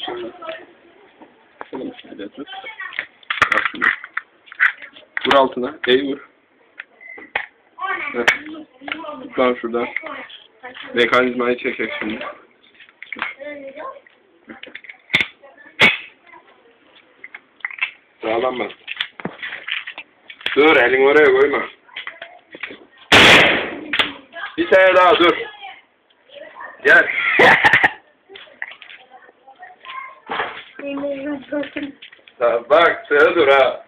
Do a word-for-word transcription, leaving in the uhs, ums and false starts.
Şimdi. Şöyle şöyle tut. Bak şimdi. Vur altına. Ey vur. Heh. Tut lan şuradan. Mekanizmayı çekecek şimdi. Sağlam bak. Dur, elini oraya koyma. Bir tane daha dur. Gel. Bak, sıra dur ha.